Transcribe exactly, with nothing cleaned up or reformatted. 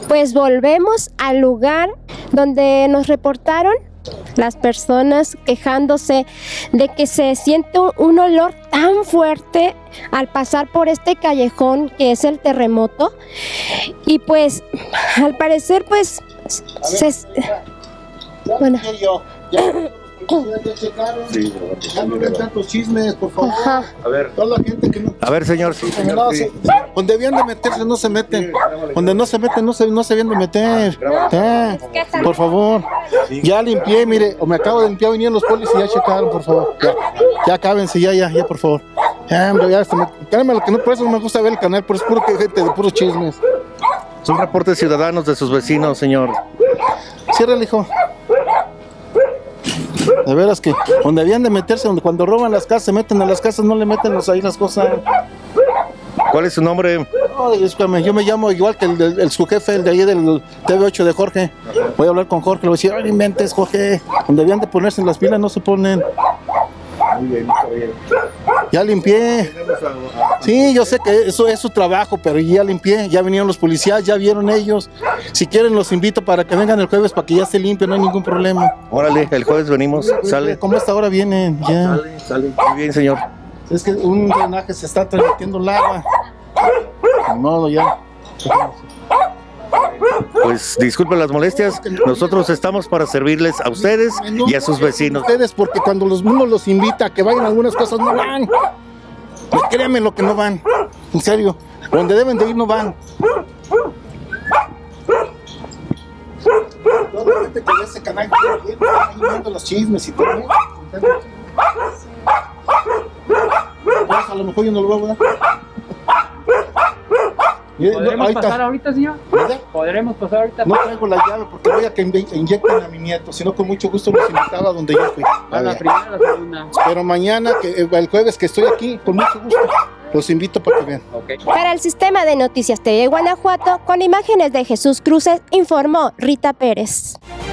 Pues volvemos al lugar donde nos reportaron las personas quejándose de que se siente un, un olor tan fuerte al pasar por este callejón que es el Terremoto, y pues al parecer pues se, bueno, Ya checaron, sí, ya no ven tantos chismes, por favor. Ajá. A ver, toda la gente que no... A ver, señor. Sí, señor no, sí. se, donde debían de meterse no se meten. Donde no se meten no se, no se deben de meter. Ya, por favor. Ya limpié, mire, o me acabo de limpiar, vinieron los polis y ya checaron, por favor. Ya, ya cábense, ya, ya, ya, por favor. Ya, hombre, ya, créanme lo que no, por eso no me gusta ver el canal, pero es puro que gente de puros chismes. Son reportes ciudadanos de sus vecinos, señor. Cierra, hijo. De veras que donde habían de meterse, donde cuando roban las casas, se meten a las casas, no le meten los, ahí las cosas. ¿Cuál es su nombre? No, discúlpame, yo me llamo igual que el, el, el su jefe, el de ahí del T V ocho de Jorge. Voy a hablar con Jorge, le voy a decir, no inventes, Jorge, donde habían de ponerse en las pilas no se ponen. Muy bien, está bien. Ya limpié. Sí, yo sé que eso es su trabajo, pero ya limpié, ya vinieron los policías, ya vieron ellos. Si quieren los invito para que vengan el jueves para que ya esté limpio, no hay ningún problema. Órale, el jueves venimos, sale. ¿Cómo hasta ahora vienen? Ya. Sale, sale. Muy bien, señor. Es que un drenaje se está transmitiendo el agua. De modo, ya. Pues disculpen las molestias, nosotros estamos para servirles a ustedes y a sus vecinos. Ustedes, porque cuando los mismos los invita a que vayan a algunas cosas, no van. Créanme lo que no van. En serio, donde deben de ir no van. Toda la gente que ve ese canal, ahí viendo los chismes y todo. Pues a lo mejor yo no lo voy a dar. ¿Podremos ahorita, pasar ahorita, señor? ¿Verdad? ¿Podremos pasar ahorita? No traigo la llave porque voy a que inyecten a mi nieto, sino con mucho gusto los invitaba donde yo fui. A la primera, a la segunda. Pero mañana, que, el jueves que estoy aquí, con mucho gusto, los invito para que vean. Okay. Para el Sistema de Noticias T V Guanajuato, con imágenes de Jesús Cruces, informó Rita Pérez.